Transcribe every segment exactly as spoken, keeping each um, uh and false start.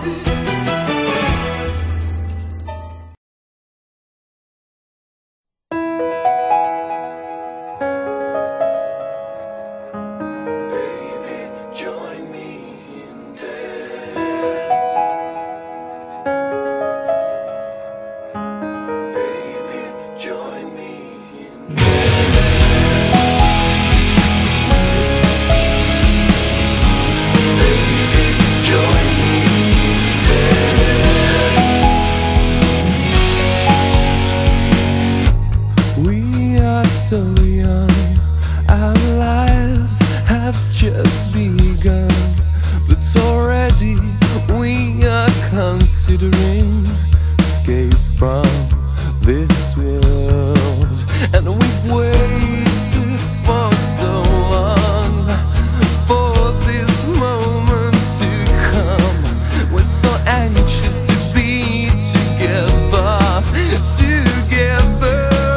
Just begun, but already we are considering escape from this world. And we've waited for so long for this moment to come. We're so anxious to be together, together.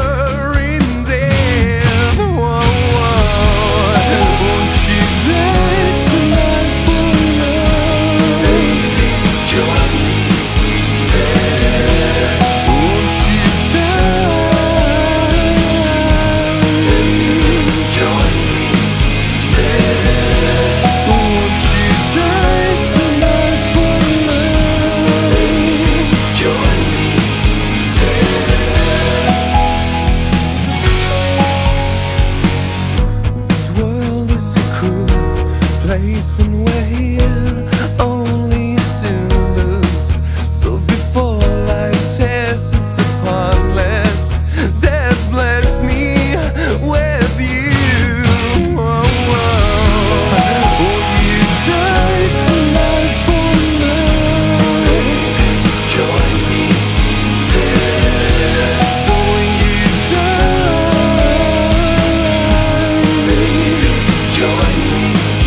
Place and we're here only to lose. So before life tears us apart, let's death bless me with you. Oh, oh. Will you die tonight for love? Baby, join me there. So when you die, baby, join me.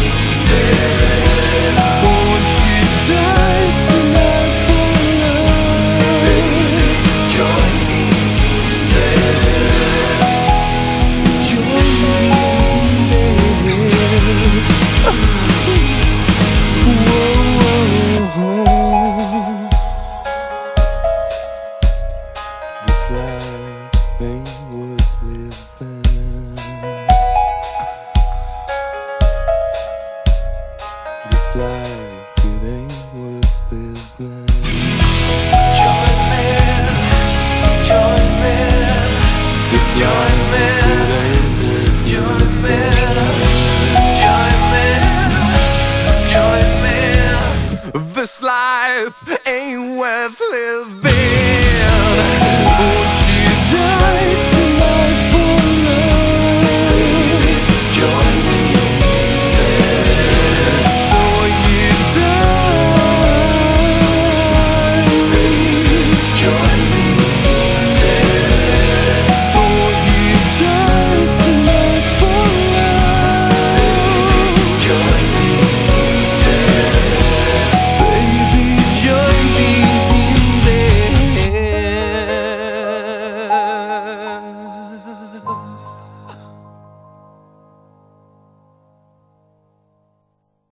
Life, it ain't worth living. Join me, join me. This life, it ain't worth living. Join me, join me, join me. This life ain't worth living.